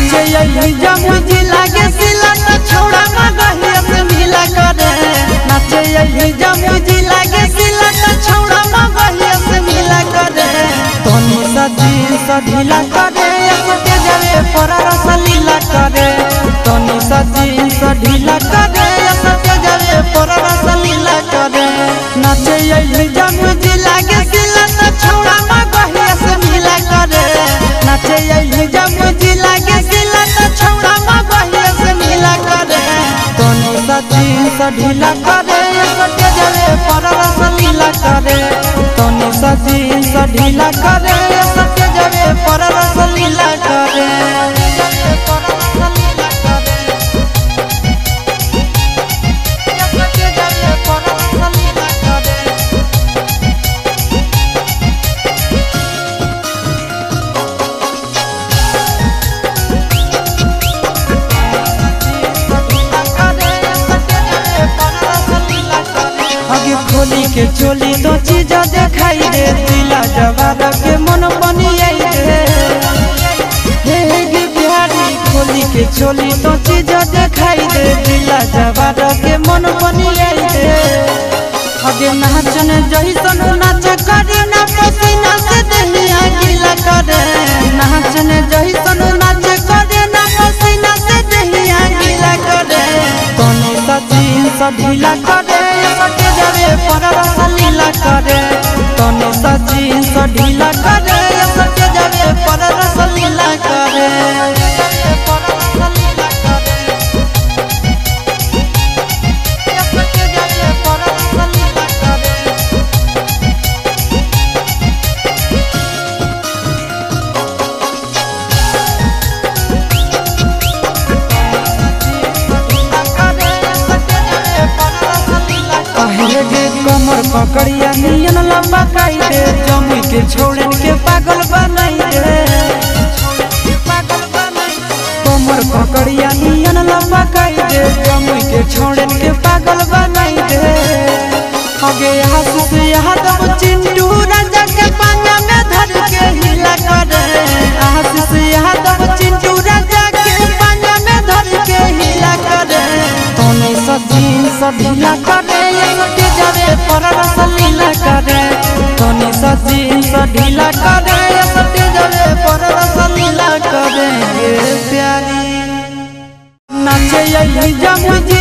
नाचे यही जमुजी लागे सिला न छोड़ा मगहिया से मिला करे। नाचे यही जमुजी लागे सिला न छोड़ा मगहिया से मिला करे। तोनी सा जींस ढीला करे के जावे पर रस लीला करे। तोनी सा जींस ढीला करे के जावे पर रस लीला करे। नाचे यही जमुजी लागे सिला न छोड़ा मगहिया से मिला करे। नाचे यही जमुजी लागे सिला न छोड़ा मगहिया से मिला करे। तोनी सा जींस ढीला करे के जावे पर रस लीला करे। तोनी सा जींस ढीला करे के जावे पर रस लीला करे। खोली के चोली तो चीज दिखाई दे दिला जवाब के मन बनी दे बिहारी। खोली के चोली तो चीज दिखाई दे दिला जवाब के मन बनी दे। अगे नाचन जैसन नाच करे ना पसीना से देहिया गीला करे। नाचन जैसन नाच करे ना पसीना से देहिया गीला करे। तोनी सा जींस ढीला करे जावे पर रस लीला करे। तोनी सा जींस ढीला करे सके जावे पर रस लीला करे। कमर पकड़िया नियन लंबा काई दे जमुई के छोड़न के पागल बनाई दे। कमर पकड़िया नियन लंबा काई दे जमुई के छोड़न के पागल बनाई दे। अगे हंस यादव चिंटू राजा के पांजा में धर के हिला करे। हंस यादव चिंटू राजा के पांजा में धर के हिला करे। तोनी सा जींस ढीला करे जावे पर रस लीला करे। तोनी सा जींस ढीला करे सटे जावे पर रस लीला करे। प्यारी नाचे यही जमुजी